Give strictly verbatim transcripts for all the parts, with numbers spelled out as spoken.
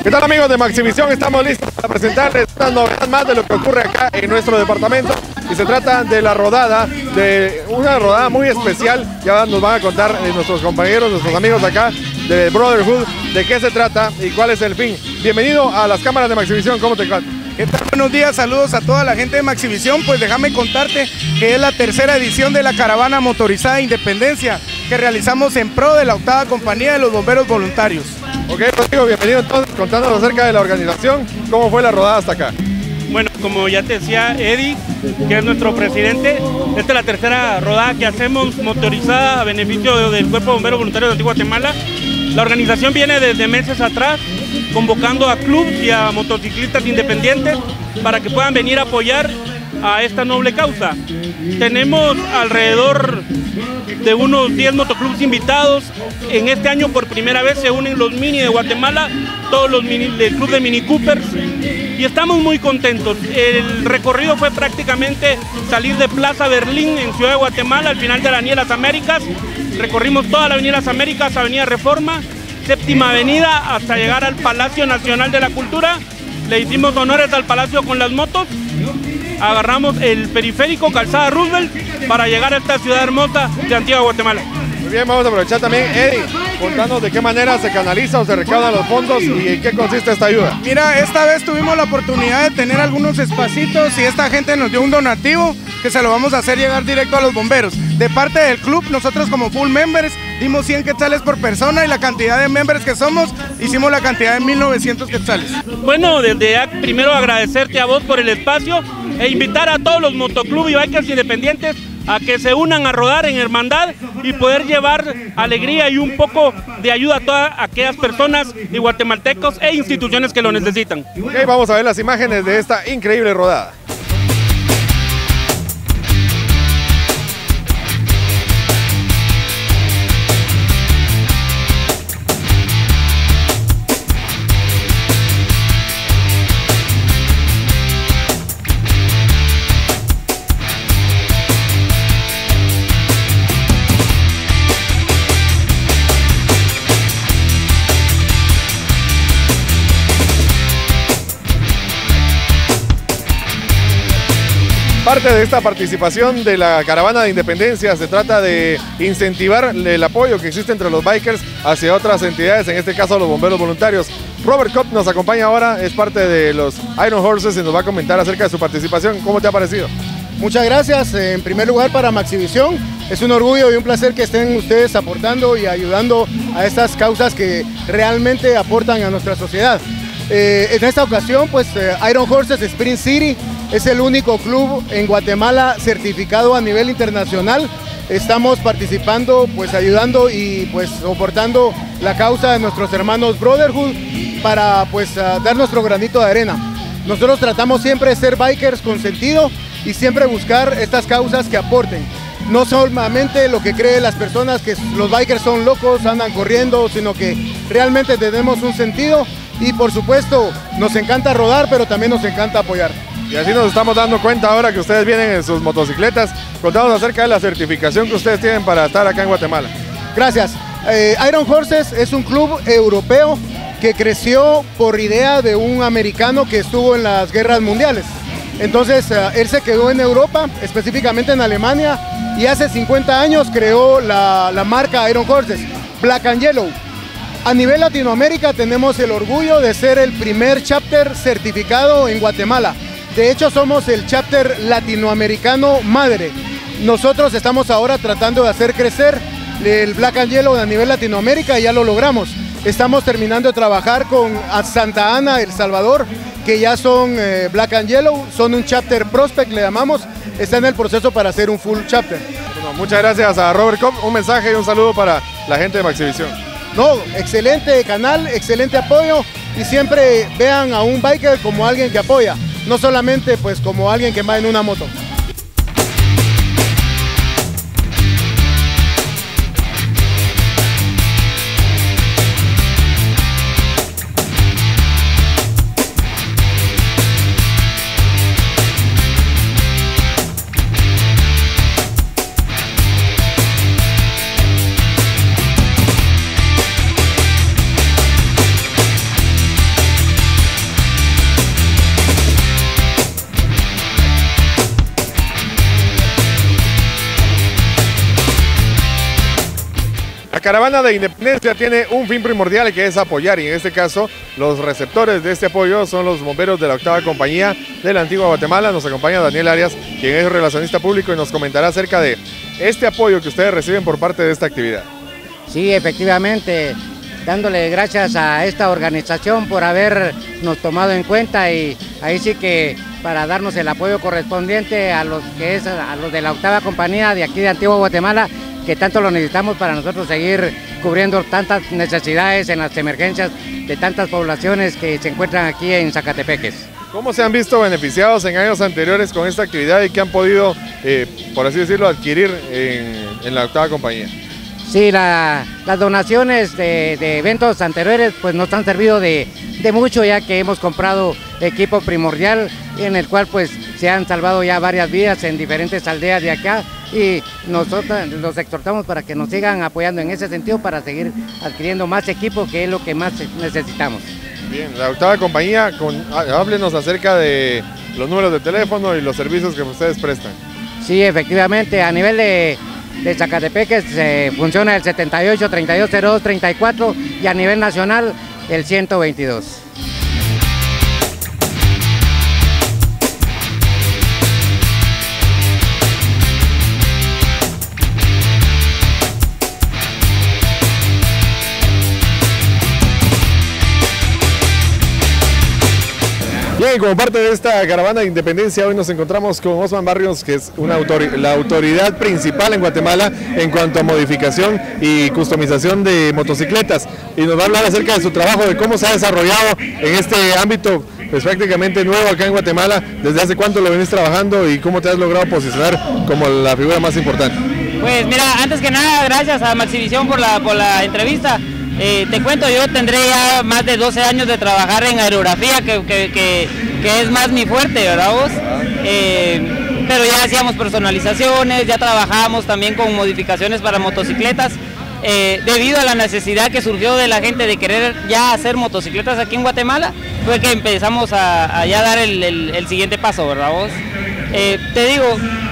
¿Qué tal, amigos de Maxivisión? Estamos listos para presentarles una novedad más de lo que ocurre acá en nuestro departamento, y se trata de la rodada, de una rodada muy especial. Ya nos van a contar eh, nuestros compañeros, nuestros amigos acá de Brotherhood, de qué se trata y cuál es el fin. Bienvenido a las cámaras de Maxivisión, ¿cómo te encuentras? ¿Qué tal? Buenos días, saludos a toda la gente de Maxivisión. Pues déjame contarte que es la tercera edición de la caravana motorizada Independencia que realizamos en pro de la octava compañía de los bomberos voluntarios. Ok, Rodrigo, bienvenido entonces, contándonos acerca de la organización, cómo fue la rodada hasta acá. Bueno, como ya te decía Eddie, que es nuestro presidente, esta es la tercera rodada que hacemos motorizada a beneficio del Cuerpo de Bomberos Voluntarios de Antigua Guatemala. La organización viene desde meses atrás convocando a clubes y a motociclistas independientes para que puedan venir a apoyar a esta noble causa. Tenemos alrededor de unos diez motoclubs invitados. En este año por primera vez se unen los Mini de Guatemala, todos los mini, del club de Mini Coopers, y estamos muy contentos. El recorrido fue prácticamente salir de Plaza Berlín en Ciudad de Guatemala, al final de la Avenida Las Américas. Recorrimos toda la Avenida Las Américas, Avenida Reforma, Séptima Avenida, hasta llegar al Palacio Nacional de la Cultura. Le hicimos honores al Palacio con las motos. Agarramos el periférico Calzada Roosevelt para llegar a esta ciudad hermosa de Antigua Guatemala. Muy bien, vamos a aprovechar también, Eddie, contanos de qué manera se canaliza o se recaudan los fondos y en qué consiste esta ayuda. Mira, esta vez tuvimos la oportunidad de tener algunos espacitos y esta gente nos dio un donativo que se lo vamos a hacer llegar directo a los bomberos. De parte del club, nosotros como full members dimos cien quetzales por persona, y la cantidad de members que somos, hicimos la cantidad de mil novecientos quetzales. Bueno, desde ya primero agradecerte a vos por el espacio e invitar a todos los motoclubs y bikers independientes a que se unan a rodar en hermandad y poder llevar alegría y un poco de ayuda a todas aquellas personas y guatemaltecos e instituciones que lo necesitan. Ok, vamos a ver las imágenes de esta increíble rodada. Parte de esta participación de la caravana de Independencia se trata de incentivar el apoyo que existe entre los bikers hacia otras entidades, en este caso los bomberos voluntarios. Robert Kopp nos acompaña ahora, es parte de los Iron Horses y nos va a comentar acerca de su participación. ¿Cómo te ha parecido? Muchas gracias, en primer lugar para Maxivisión. Es un orgullo y un placer que estén ustedes aportando y ayudando a estas causas que realmente aportan a nuestra sociedad. Eh, en esta ocasión, pues eh, Iron Horses Sprint City es el único club en Guatemala certificado a nivel internacional. Estamos participando, pues ayudando y pues soportando la causa de nuestros hermanos Brotherhood para pues uh, dar nuestro granito de arena. Nosotros tratamos siempre de ser bikers con sentido y siempre buscar estas causas que aporten. No solamente lo que creen las personas, que los bikers son locos, andan corriendo, sino que realmente tenemos un sentido. Y por supuesto, nos encanta rodar, pero también nos encanta apoyar. Y así nos estamos dando cuenta ahora que ustedes vienen en sus motocicletas. Contanos acerca de la certificación que ustedes tienen para estar acá en Guatemala. Gracias. Eh, Iron Horses es un club europeo que creció por idea de un americano que estuvo en las guerras mundiales. Entonces, eh, él se quedó en Europa, específicamente en Alemania, y hace cincuenta años creó la, la marca Iron Horses, Black and Yellow. A nivel Latinoamérica tenemos el orgullo de ser el primer chapter certificado en Guatemala. De hecho, somos el chapter latinoamericano madre. Nosotros estamos ahora tratando de hacer crecer el Black and Yellow a nivel Latinoamérica y ya lo logramos. Estamos terminando de trabajar con Santa Ana, El Salvador, que ya son eh, Black and Yellow, son un chapter prospect, le llamamos. Está en el proceso para hacer un full chapter. Bueno, muchas gracias a Robert Kopp. Un mensaje y un saludo para la gente de Maxivisión. No, excelente canal, excelente apoyo, y siempre vean a un biker como alguien que apoya, no solamente pues como alguien que va en una moto. caravana de independencia tiene un fin primordial que es apoyar, y en este caso los receptores de este apoyo son los bomberos de la octava compañía de la Antigua Guatemala. Nos acompaña Daniel Arias, quien es relacionista público, y nos comentará acerca de este apoyo que ustedes reciben por parte de esta actividad. Sí, efectivamente, dándole gracias a esta organización por habernos tomado en cuenta, y ahí sí que para darnos el apoyo correspondiente a los que es a los de la octava compañía de aquí de Antigua Guatemala, que tanto lo necesitamos para nosotros seguir cubriendo tantas necesidades en las emergencias de tantas poblaciones que se encuentran aquí en Zacatepeques. ¿Cómo se han visto beneficiados en años anteriores con esta actividad y qué han podido, eh, por así decirlo, adquirir en, en la octava compañía? Sí, la, las donaciones de, de eventos anteriores pues nos han servido de, de mucho, ya que hemos comprado equipo primordial en el cual pues se han salvado ya varias vidas en diferentes aldeas de acá, y nosotros los exhortamos para que nos sigan apoyando en ese sentido para seguir adquiriendo más equipo, que es lo que más necesitamos. Bien, la octava compañía, con, háblenos acerca de los números de teléfono y los servicios que ustedes prestan. Sí, efectivamente, a nivel de de Zacatepeques eh, funciona el setenta y ocho, treinta y dos cero dos, treinta y cuatro, y a nivel nacional el ciento veintidós. Bien, como parte de esta caravana de independencia, hoy nos encontramos con Osman Barrios, que es una autori la autoridad principal en Guatemala en cuanto a modificación y customización de motocicletas, y nos va a hablar acerca de su trabajo, de cómo se ha desarrollado en este ámbito pues prácticamente nuevo acá en Guatemala. ¿Desde hace cuánto lo venís trabajando y cómo te has logrado posicionar como la figura más importante? Pues mira, antes que nada, gracias a Maxivisión por la, por la entrevista. Eh, te cuento, yo tendré ya más de doce años de trabajar en aerografía, que, que, que, que es más mi fuerte, ¿verdad vos? Eh, pero ya hacíamos personalizaciones, ya trabajábamos también con modificaciones para motocicletas, eh, debido a la necesidad que surgió de la gente de querer ya hacer motocicletas aquí en Guatemala, fue que empezamos a, a ya dar el, el, el siguiente paso, ¿verdad vos? Eh, te digo,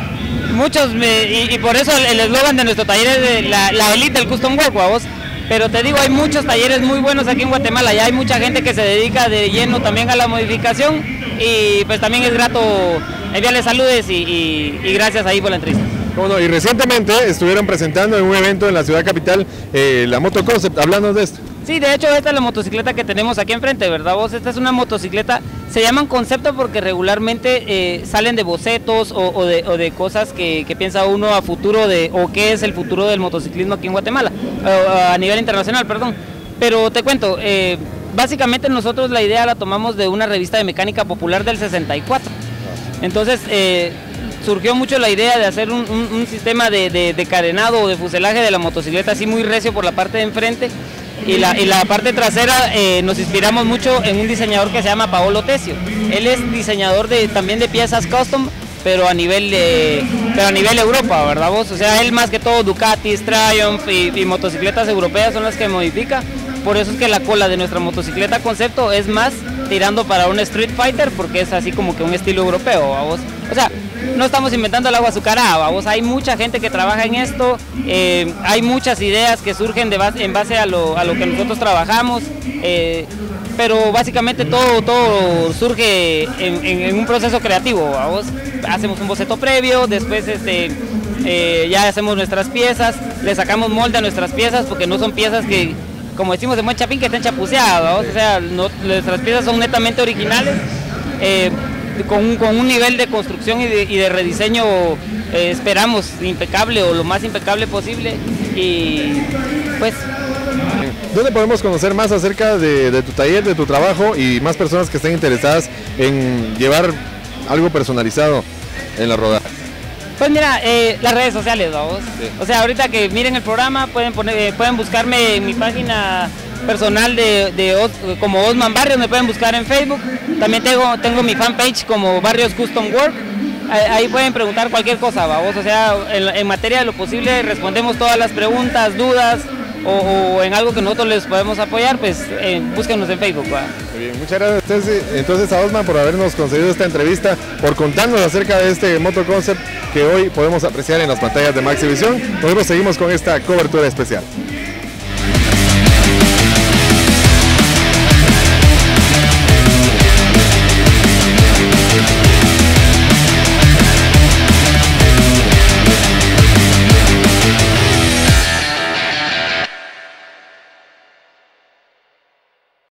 muchos, me, y, y por eso el eslogan de nuestro taller es de la, la elite del custom work, ¿verdad vos? Pero te digo, hay muchos talleres muy buenos aquí en Guatemala, ya hay mucha gente que se dedica de lleno también a la modificación, y pues también es grato enviarles saludes y, y, y gracias ahí por la entrevista. Bueno, y recientemente estuvieron presentando en un evento en la ciudad capital eh, la Moto Concept, hablando de esto. Sí, de hecho esta es la motocicleta que tenemos aquí enfrente, ¿verdad vos? Esta es una motocicleta, se llaman concepto porque regularmente eh, salen de bocetos o, o, de, o de cosas que, que piensa uno a futuro de, o qué es el futuro del motociclismo aquí en Guatemala, o, a nivel internacional, perdón. Pero te cuento, eh, básicamente nosotros la idea la tomamos de una revista de mecánica popular del sesenta y cuatro. Entonces eh, surgió mucho la idea de hacer un, un, un sistema de, de, de carenado o de fuselaje de la motocicleta así muy recio por la parte de enfrente. Y la, y la parte trasera eh, nos inspiramos mucho en un diseñador que se llama Paolo Tesio. Él es diseñador de, también de piezas custom, pero a nivel de, pero a nivel Europa, ¿verdad vos? O sea, él más que todo Ducatis, Triumph y, y motocicletas europeas son las que modifica. Por eso es que la cola de nuestra motocicleta concepto es más tirando para un Street Fighter, porque es así como que un estilo europeo, ¿vos? O sea, no estamos inventando el agua azucarada, ¿vamos? Hay mucha gente que trabaja en esto, eh, hay muchas ideas que surgen de base, en base a lo, a lo que nosotros trabajamos, eh, pero básicamente todo, todo surge en, en, en un proceso creativo, ¿vamos? Hacemos un boceto previo, después este, eh, ya hacemos nuestras piezas, le sacamos molde a nuestras piezas, porque no son piezas que, como decimos en buen chapín, que estén chapuceadas, ¿vamos? O sea, no, nuestras piezas son netamente originales, eh, Con un, con un nivel de construcción y de, y de rediseño eh, esperamos impecable o lo más impecable posible, y pues... ¿Dónde podemos conocer más acerca de, de tu taller, de tu trabajo y más personas que estén interesadas en llevar algo personalizado en la rodada? Pues mira, eh, las redes sociales, vamos. Sí. O sea, ahorita que miren el programa pueden, poner, eh, pueden buscarme en mi página personal de, de Os, como Osman Barrios, me pueden buscar en Facebook. También tengo, tengo mi fanpage como Barrios Custom Work. Ahí pueden preguntar cualquier cosa, vamos. O sea, en, en materia de lo posible respondemos todas las preguntas, dudas, o, o en algo que nosotros les podemos apoyar, pues eh, búsquenos en Facebook, ¿va? Muy bien, muchas gracias entonces a Osman por habernos concedido esta entrevista, por contarnos acerca de este Moto Concept que hoy podemos apreciar en las pantallas de Maxivisión. Nosotros seguimos con esta cobertura especial.